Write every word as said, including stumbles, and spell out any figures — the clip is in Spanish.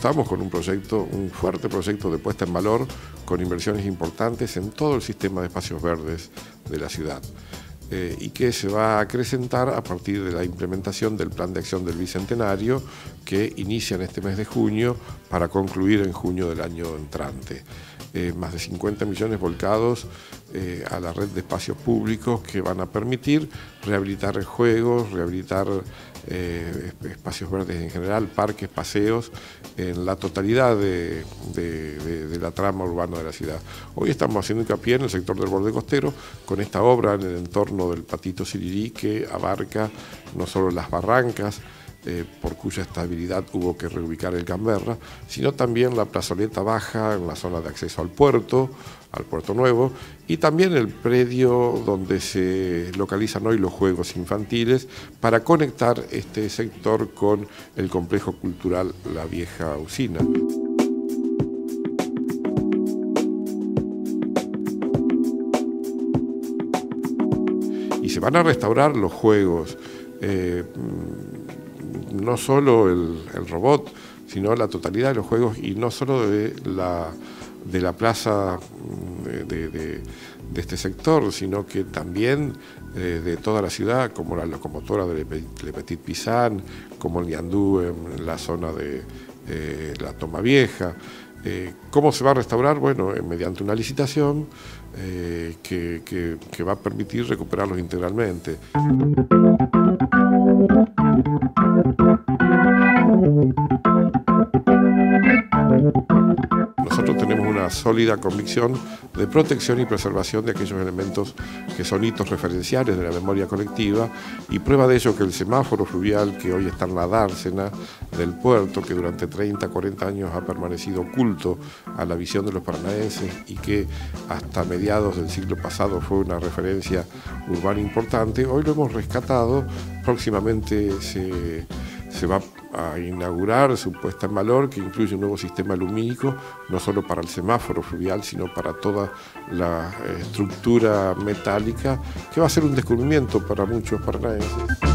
estamos con un proyecto, un fuerte proyecto de puesta en valor con inversiones importantes en todo el sistema de espacios verdes de la ciudad. Eh, y que se va a acrecentar a partir de la implementación del Plan de Acción del Bicentenario que inicia en este mes de junio para concluir en junio del año entrante. Eh, más de cincuenta millones volcados eh, a la red de espacios públicos que van a permitir rehabilitar juegos, rehabilitar eh, espacios verdes en general, parques, paseos, en la totalidad de, de, de, de la trama urbana de la ciudad. Hoy estamos haciendo hincapié en el sector del borde costero con esta obra en el entorno del Patito Sirirí que abarca no solo las barrancas, Eh, por cuya estabilidad hubo que reubicar el Canberra, sino también la plazoleta baja en la zona de acceso al puerto, al Puerto Nuevo, y también el predio donde se localizan hoy los juegos infantiles para conectar este sector con el complejo cultural La Vieja Usina. Y se van a restaurar los juegos, eh, no solo el, el robot, sino la totalidad de los juegos y no solo de la, de la plaza de, de, de, de este sector, sino que también eh, de toda la ciudad, como la locomotora de Le Petit Pisan, como el Ñandú en la zona de eh, la Toma Vieja. Eh, ¿Cómo se va a restaurar? Bueno, eh, mediante una licitación eh, que, que, que va a permitir recuperarlos integralmente. Nosotros tenemos una sólida convicción de protección y preservación de aquellos elementos que son hitos referenciales de la memoria colectiva, y prueba de ello que el semáforo fluvial que hoy está en la dársena del puerto, que durante treinta, cuarenta años ha permanecido oculto a la visión de los paranaenses y que hasta mediados del siglo pasado fue una referencia urbana importante, hoy lo hemos rescatado. Próximamente se, se va a inaugurar su puesta en valor, que incluye un nuevo sistema lumínico, no solo para el semáforo fluvial, sino para toda la estructura metálica, que va a ser un descubrimiento para muchos paranaenses.